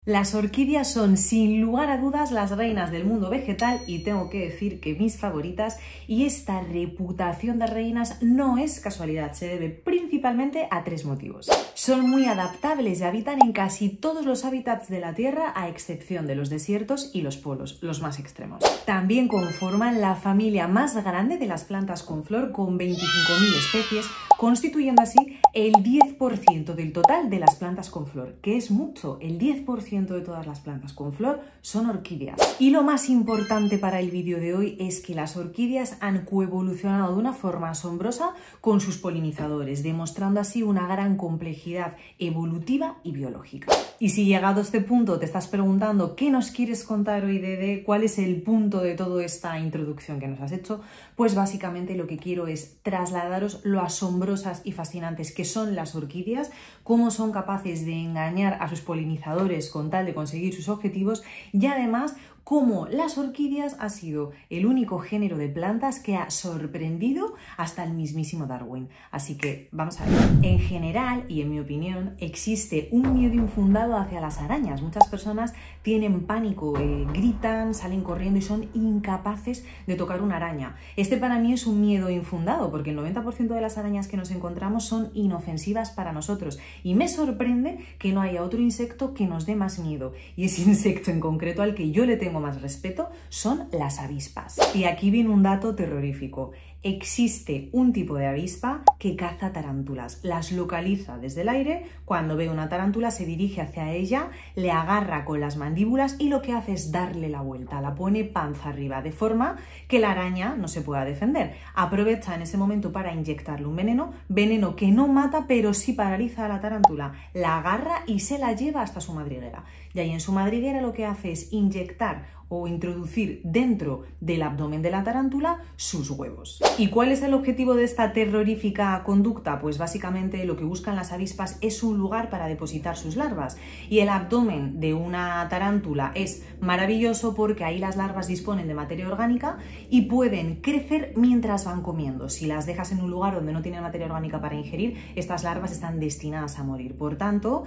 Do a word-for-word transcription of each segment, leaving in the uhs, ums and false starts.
Las orquídeas son sin lugar a dudas las reinas del mundo vegetal y tengo que decir que mis favoritas, y esta reputación de reinas no es casualidad, se debe principalmente a tres motivos. Son muy adaptables y habitan en casi todos los hábitats de la Tierra a excepción de los desiertos y los polos, los más extremos. También conforman la familia más grande de las plantas con flor con veinticinco mil especies, constituyendo así el diez por ciento del total de las plantas con flor, que es mucho. El diez por ciento de todas las plantas con flor son orquídeas. Y lo más importante para el vídeo de hoy es que las orquídeas han coevolucionado de una forma asombrosa con sus polinizadores, demostrando así una gran complejidad evolutiva y biológica. Y si llegado a este punto te estás preguntando qué nos quieres contar hoy, Dede, cuál es el punto de toda esta introducción que nos has hecho, pues básicamente lo que quiero es trasladaros lo asombrosas y fascinantes que son las orquídeas, cómo son capaces de engañar a sus polinizadores con tal de conseguir sus objetivos, y además cómo las orquídeas ha sido el único género de plantas que ha sorprendido hasta el mismísimo Darwin. Así que vamos a ver. En general, y en mi opinión, existe un miedo infundado hacia las arañas. Muchas personas tienen pánico, eh, gritan, salen corriendo y son incapaces de tocar una araña. Este para mí es un miedo infundado, porque el noventa por ciento de las arañas que nos encontramos son inofensivas para nosotros. Y me sorprende que no haya otro insecto que nos dé más miedo. Y ese insecto en concreto al que yo le tengo más respeto son las avispas. Y aquí viene un dato terrorífico. Existe un tipo de avispa que caza tarántulas, las localiza desde el aire, cuando ve una tarántula se dirige hacia ella, le agarra con las mandíbulas y lo que hace es darle la vuelta, la pone panza arriba, de forma que la araña no se pueda defender. Aprovecha en ese momento para inyectarle un veneno, veneno que no mata pero sí paraliza a la tarántula, la agarra y se la lleva hasta su madriguera. Y ahí en su madriguera lo que hace es inyectar o introducir dentro del abdomen de la tarántula sus huevos. ¿Y cuál es el objetivo de esta terrorífica conducta? Pues básicamente lo que buscan las avispas es un lugar para depositar sus larvas, y el abdomen de una tarántula es maravilloso porque ahí las larvas disponen de materia orgánica y pueden crecer mientras van comiendo. Si las dejas en un lugar donde no tienen materia orgánica para ingerir, estas larvas están destinadas a morir. Por tanto,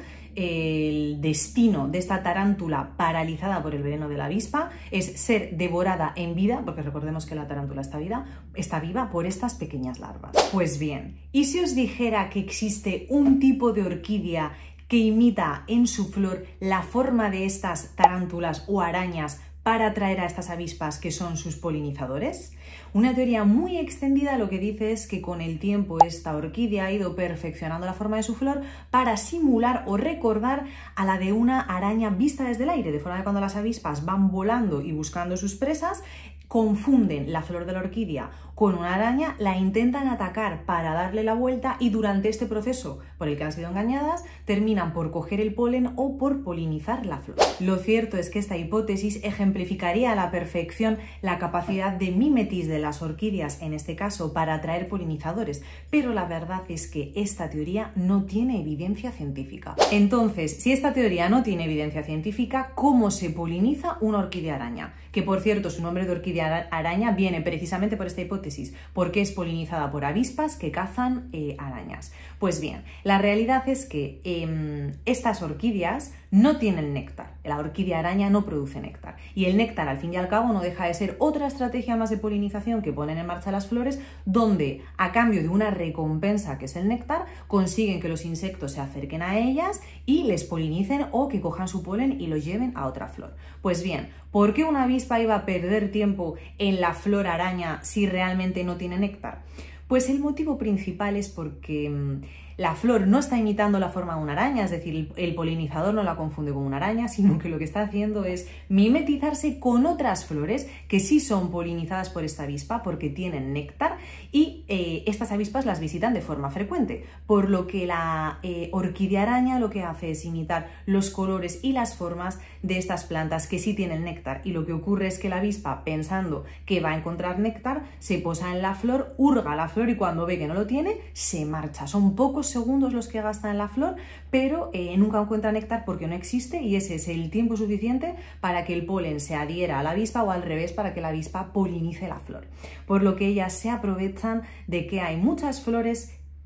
el destino de esta tarántula paralizada por el veneno de la avispa es ser devorada en vida, porque recordemos que la tarántula está viva, está viva por estas pequeñas larvas. Pues bien, ¿y si os dijera que existe un tipo de orquídea que imita en su flor la forma de estas tarántulas o arañas para atraer a estas avispas que son sus polinizadores? Una teoría muy extendida lo que dice es que con el tiempo esta orquídea ha ido perfeccionando la forma de su flor para simular o recordar a la de una araña vista desde el aire, de forma que cuando las avispas van volando y buscando sus presas, confunden la flor de la orquídea con una araña, la intentan atacar para darle la vuelta y durante este proceso por el que han sido engañadas terminan por coger el polen o por polinizar la flor. Lo cierto es que esta hipótesis ejemplificaría a la perfección la capacidad de mimetis de las orquídeas, en este caso para atraer polinizadores, pero la verdad es que esta teoría no tiene evidencia científica. Entonces, si esta teoría no tiene evidencia científica, ¿cómo se poliniza una orquídea araña? Que por cierto, su nombre de orquídea araña viene precisamente por esta hipótesis, porque es polinizada por avispas que cazan eh, arañas. Pues bien, la realidad es que eh, estas orquídeas no tienen néctar. La orquídea araña no produce néctar. Y el néctar, al fin y al cabo, no deja de ser otra estrategia más de polinización que ponen en marcha las flores, donde, a cambio de una recompensa que es el néctar, consiguen que los insectos se acerquen a ellas y les polinicen o que cojan su polen y lo lleven a otra flor. Pues bien, ¿por qué una avispa iba a perder tiempo en la flor araña si realmente no tiene néctar? Pues el motivo principal es porque mmm, la flor no está imitando la forma de una araña, es decir, el polinizador no la confunde con una araña, sino que lo que está haciendo es mimetizarse con otras flores que sí son polinizadas por esta avispa porque tienen néctar, y eh, estas avispas las visitan de forma frecuente, por lo que la eh, orquídea araña lo que hace es imitar los colores y las formas de estas plantas que sí tienen néctar, y lo que ocurre es que la avispa, pensando que va a encontrar néctar, se posa en la flor, hurga la flor y cuando ve que no lo tiene, se marcha. Son pocos segundos los que gasta en la flor, pero eh, nunca encuentra néctar porque no existe, y ese es el tiempo suficiente para que el polen se adhiera a la avispa o al revés para que la avispa polinice la flor. Por lo que ellas se aprovechan de que hay muchas flores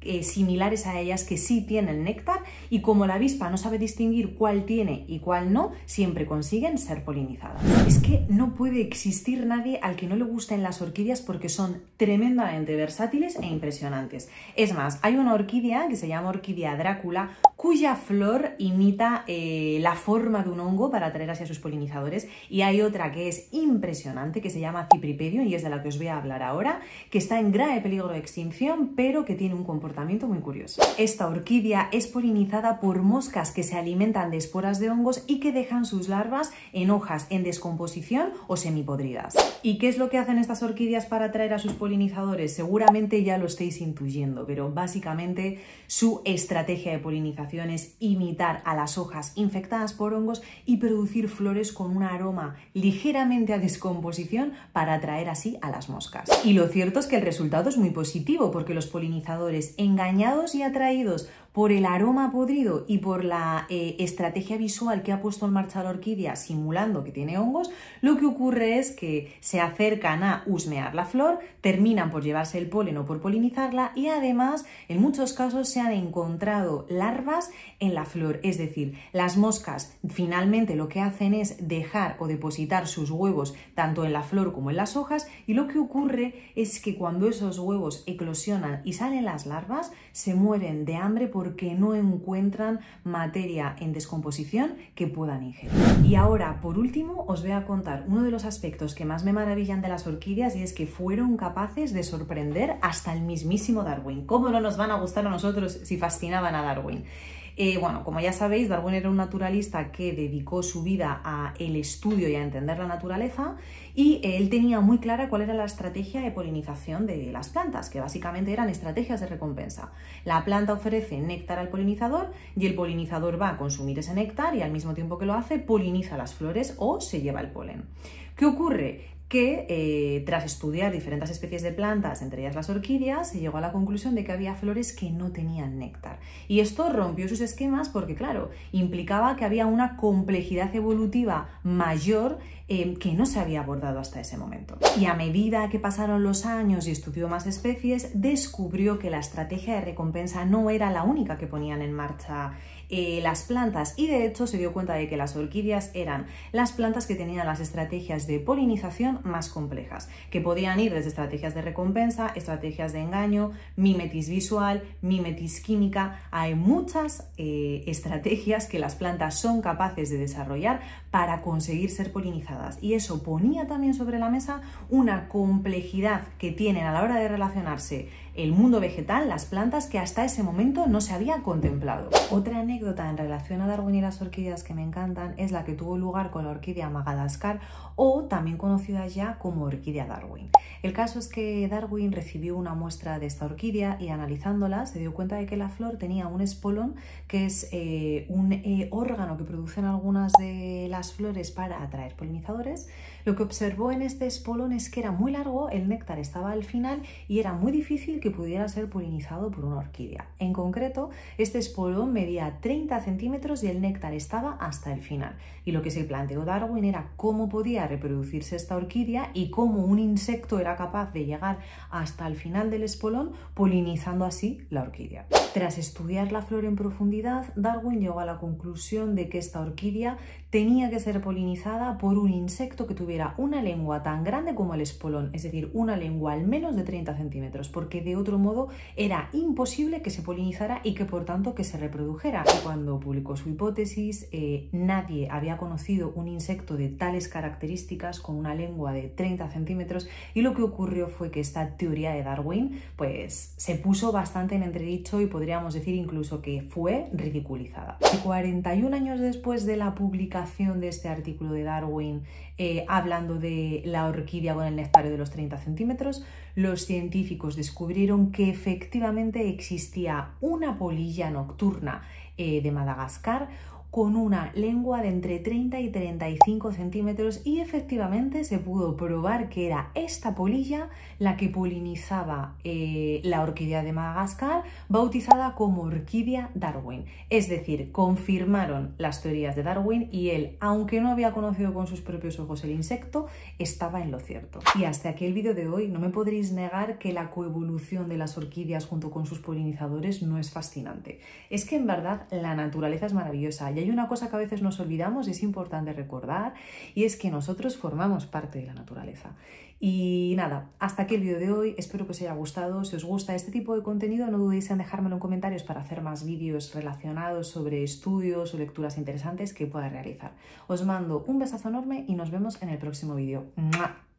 eh, similares a ellas que sí tienen néctar, y como la avispa no sabe distinguir cuál tiene y cuál no, siempre consiguen ser polinizadas. Es que no puede existir nadie al que no le gusten las orquídeas porque son tremendamente versátiles e impresionantes. Es más, hay una orquídea que se llama orquídea Drácula, cuya flor imita eh, la forma de un hongo para atraer hacia sus polinizadores, y hay otra que es impresionante que se llama Cypripedium y es de la que os voy a hablar ahora, que está en grave peligro de extinción pero que tiene un comportamiento muy curioso. Esta orquídea es polinizada por moscas que se alimentan de esporas de hongos y que dejan sus larvas en hojas en descomposición o semipodridas. ¿Y qué es lo que hacen estas orquídeas para atraer a sus polinizadores? Seguramente ya lo estáis intuyendo, pero básicamente su estrategia de polinización es imitar a las hojas infectadas por hongos y producir flores con un aroma ligeramente a descomposición para atraer así a las moscas. Y lo cierto es que el resultado es muy positivo porque los polinizadores, engañados y atraídos por el aroma podrido y por la eh, estrategia visual que ha puesto en marcha la orquídea simulando que tiene hongos, lo que ocurre es que se acercan a husmear la flor, terminan por llevarse el polen o por polinizarla, y además en muchos casos se han encontrado larvas en la flor, es decir, las moscas finalmente lo que hacen es dejar o depositar sus huevos tanto en la flor como en las hojas, y lo que ocurre es que cuando esos huevos eclosionan y salen las larvas, se mueren de hambre por porque no encuentran materia en descomposición que puedan ingerir. Y ahora, por último, os voy a contar uno de los aspectos que más me maravillan de las orquídeas, y es que fueron capaces de sorprender hasta el mismísimo Darwin. ¿Cómo no nos van a gustar a nosotros si fascinaban a Darwin? Eh, bueno, como ya sabéis, Darwin era un naturalista que dedicó su vida a el estudio y a entender la naturaleza, y él tenía muy clara cuál era la estrategia de polinización de las plantas, que básicamente eran estrategias de recompensa. La planta ofrece néctar al polinizador y el polinizador va a consumir ese néctar y al mismo tiempo que lo hace poliniza las flores o se lleva el polen. ¿Qué ocurre? Que eh, tras estudiar diferentes especies de plantas, entre ellas las orquídeas, se llegó a la conclusión de que había flores que no tenían néctar. Y esto rompió sus esquemas porque, claro, implicaba que había una complejidad evolutiva mayor eh, que no se había abordado hasta ese momento. Y a medida que pasaron los años y estudió más especies, descubrió que la estrategia de recompensa no era la única que ponían en marcha Eh, las plantas, y de hecho se dio cuenta de que las orquídeas eran las plantas que tenían las estrategias de polinización más complejas, que podían ir desde estrategias de recompensa, estrategias de engaño, mimetis visual, mimetis química. Hay muchas eh, estrategias que las plantas son capaces de desarrollar para conseguir ser polinizadas, y eso ponía también sobre la mesa una complejidad que tienen a la hora de relacionarse el mundo vegetal, las plantas, que hasta ese momento no se había contemplado. Otra anécdota en relación a Darwin y las orquídeas que me encantan es la que tuvo lugar con la orquídea Madagascar, o también conocida ya como orquídea Darwin. El caso es que Darwin recibió una muestra de esta orquídea y, analizándola, se dio cuenta de que la flor tenía un espolón, que es eh, un eh, órgano que producen algunas de las flores para atraer polinizadores. Lo que observó en este espolón es que era muy largo, el néctar estaba al final y era muy difícil que pudiera ser polinizado por una orquídea. En concreto, este espolón medía treinta centímetros y el néctar estaba hasta el final. Y lo que se planteó Darwin era cómo podía reproducirse esta orquídea y cómo un insecto era capaz de llegar hasta el final del espolón, polinizando así la orquídea. Tras estudiar la flor en profundidad, Darwin llegó a la conclusión de que esta orquídea tenía que ser polinizada por un insecto que tuviera una lengua tan grande como el espolón, es decir, una lengua al menos de treinta centímetros, porque de otro modo era imposible que se polinizara y que por tanto que se reprodujera. Y cuando publicó su hipótesis, eh, nadie había conocido un insecto de tales características con una lengua de treinta centímetros, y lo que ocurrió fue que esta teoría de Darwin pues se puso bastante en entredicho y podríamos decir incluso que fue ridiculizada. cuarenta y un años después de la publicación de este artículo de Darwin eh, hablando de la orquídea con el nectario de los treinta centímetros, los científicos descubrieron que efectivamente existía una polilla nocturna eh, de Madagascar, con una lengua de entre treinta y treinta y cinco centímetros y efectivamente se pudo probar que era esta polilla la que polinizaba eh, la orquídea de Madagascar, bautizada como orquídea Darwin. Es decir, confirmaron las teorías de Darwin y él, aunque no había conocido con sus propios ojos el insecto, estaba en lo cierto. Y hasta aquí el vídeo de hoy. No me podréis negar que la coevolución de las orquídeas junto con sus polinizadores no es fascinante. Es que en verdad la naturaleza es maravillosa y hay una cosa que a veces nos olvidamos y es importante recordar, y es que nosotros formamos parte de la naturaleza. Y nada, hasta aquí el vídeo de hoy. Espero que os haya gustado. Si os gusta este tipo de contenido, no dudéis en dejármelo en comentarios para hacer más vídeos relacionados sobre estudios o lecturas interesantes que pueda realizar. Os mando un besazo enorme y nos vemos en el próximo vídeo. ¡Mua!